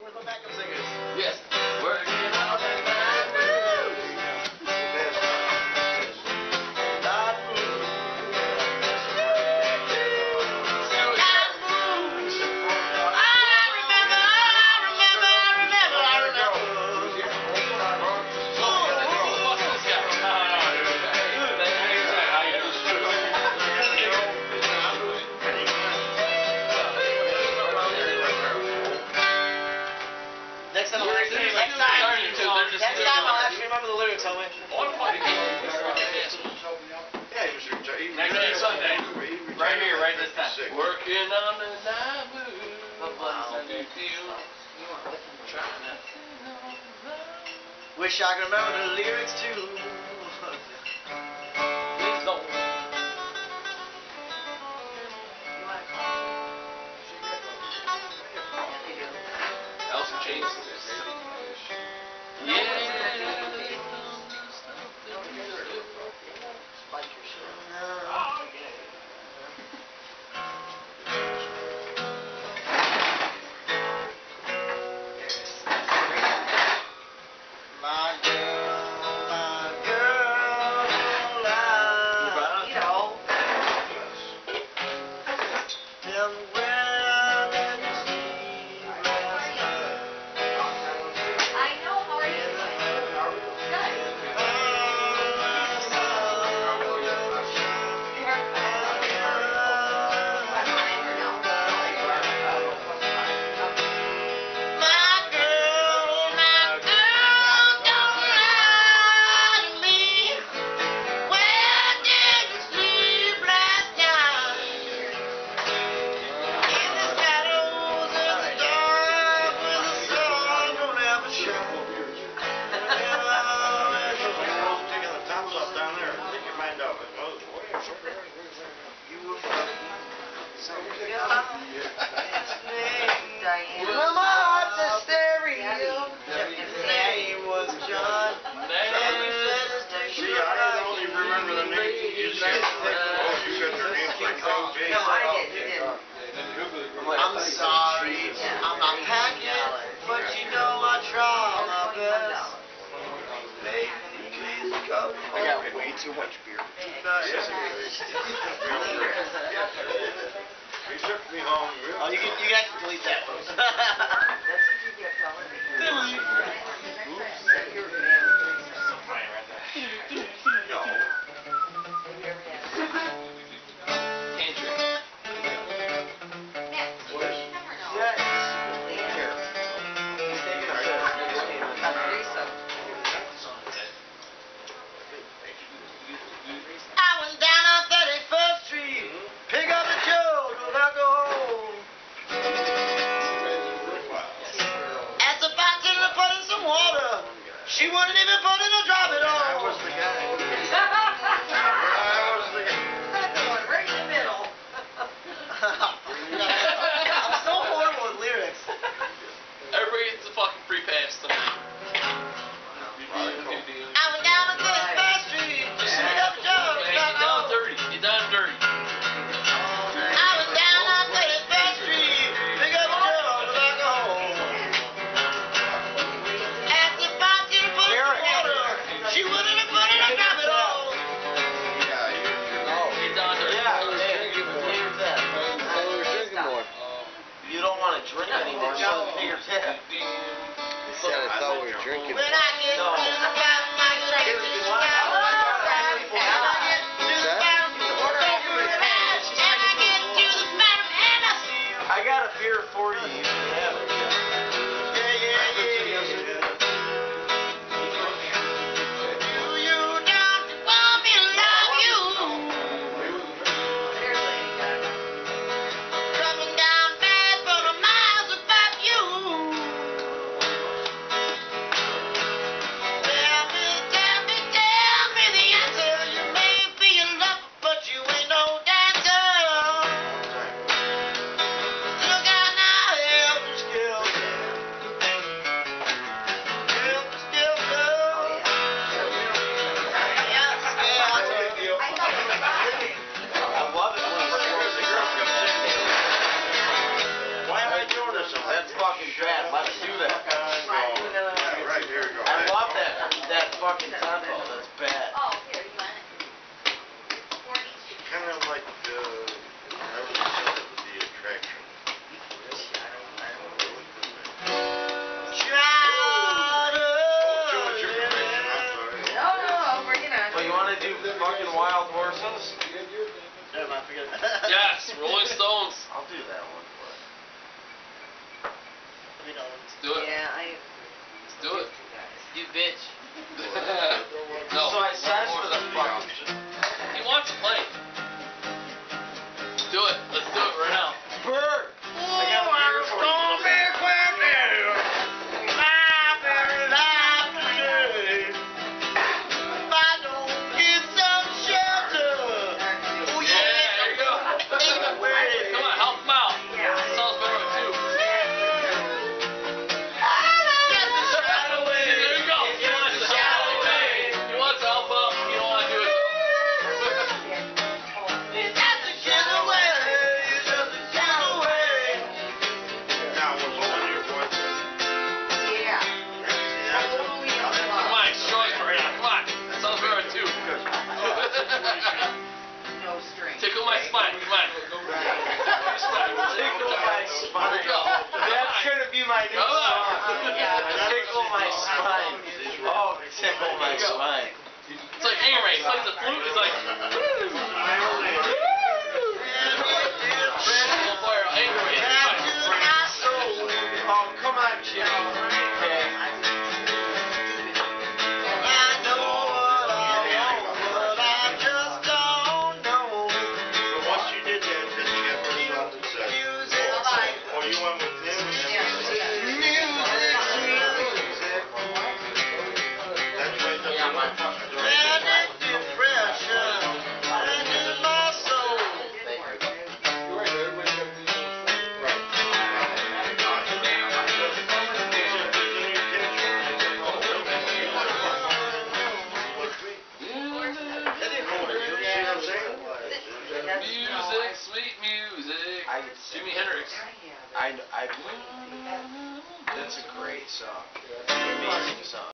Where's my backup singers? Yes. Working on the night moves. Next time I'll actually remember the lyrics, homie. Next Sunday. Right here, right this time. Working on the night moves. Wish I could remember the lyrics too. Please don't. Alice in Chains. I'm sorry, I'm not packing, but you know I try my best. Baby, please go. I got way too much beer. He took me home. Oh, you can actually delete that. She wouldn't even put in a drop at all. I was the guy. Right in the middle. I'm so horrible with lyrics. Everybody gets a fucking free pass tonight. I went down to the first street to see the joke. Get down dirty. Get down dirty. I went down on 31st Street, pick up a drum to back home. Asked the bartender to put in some water. She wouldn't have put in a drop at all. Get down dirty. You don't want to drink anymore, so pay your tip. He said I thought we were drinking. When I get to the bottom, I get to the bottom. When I get to the bottom, don't do it fast. And I get to the bottom, and I see you. I got a beer for you. You can have it. forget. Yes, Rolling Stones. I'll do that one. We don't. Let's do it. Yeah, Let's do it. You bitch. No. So I said for the fuck. He wants to play. Do it. Let's do it right now. Bird. I got a beer for you. Come on, help him out. Salisbury too. There you go. He wants to help out. He wants to help out. You don't want to do it. Now we're going here, boys. Come on, show us right now. Come on. Salisbury too. No string. Tickle my spine. Come on. Tickle my spine. That's gonna be my new Come on. song. Yeah. Tickle my spine. Oh, tickle my spine. It's like Anger Ray. He plays the flute. He's like. Anger Ray. Oh, come on, Jimmy. Okay. But once you did that, then you got pretty off and said, oh, you went with him? That's right, that's Music, sweet music. Jimi Hendrix. I, that's a great song. Amazing song.